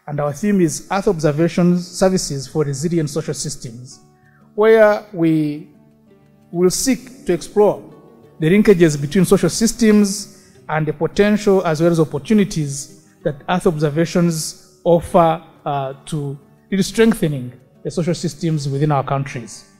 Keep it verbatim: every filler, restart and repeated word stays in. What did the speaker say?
And our theme is Earth Observation Services for Resilient Social Systems, where we will seek to explore the linkages between social systems and the potential as well as opportunities that Earth observations offer uh, to really strengthening the social systems within our countries.